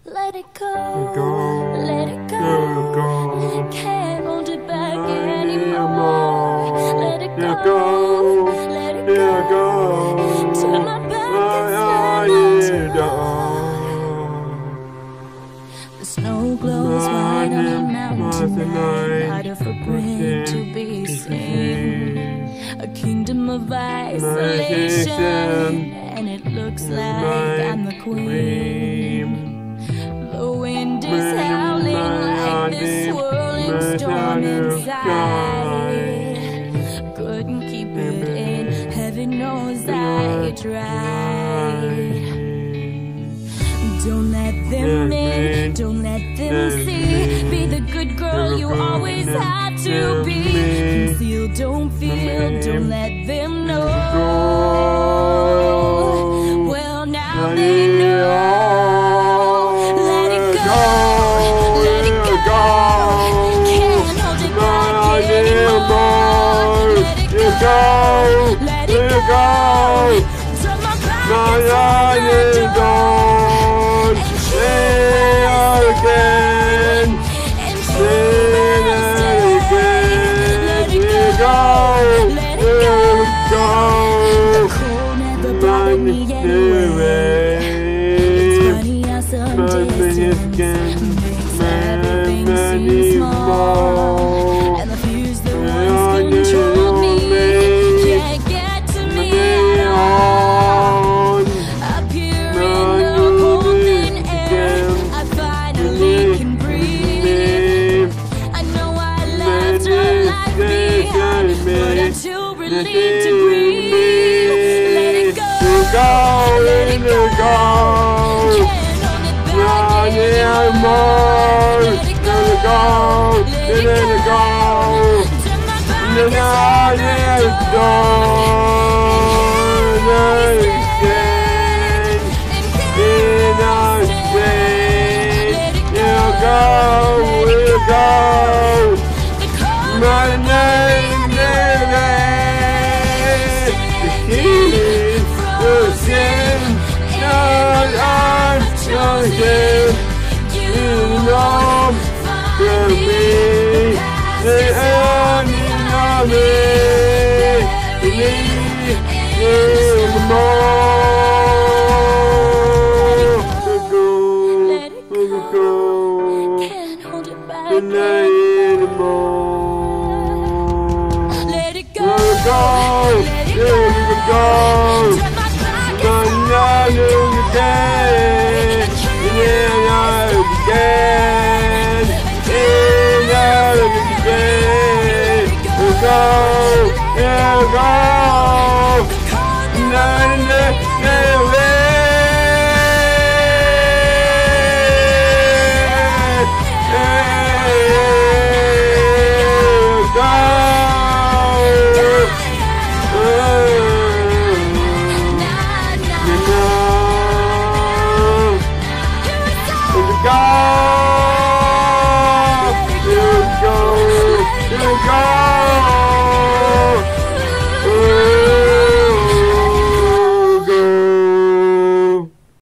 Let it go, let it go. Can't hold it back anymore. Let it go, let it go. Turn my back and stand on. The snow glows white on the mountain tonight, not a footprint to be seen. A kingdom of isolation, and it looks like I'm the queen. The wind is howling like this swirling storm inside. Couldn't keep it in, heaven knows I tried. Don't let them in, don't let them see. Be the good girl you always had to be. Conceal, don't feel, don't let them know. Well, now they know. Let it go, let it go. Can't hold it back anymore. Let it go, let it go. Turn my back and stand on. Again, and let it go. The cold never bothered me anyway. It's funny how some distance makes everything seem small, and the fears that once controlled me can't get to me at all. Up here in the cold thin air, I finally can breathe. I know I left her life behind, but I'm too relieved to breathe. Let it go, let it go. Can't hold it back anymore. Let it go, let it go. Turn my back and stand Can't hold it back anymore. Let it go, let it go. Turn my back and go.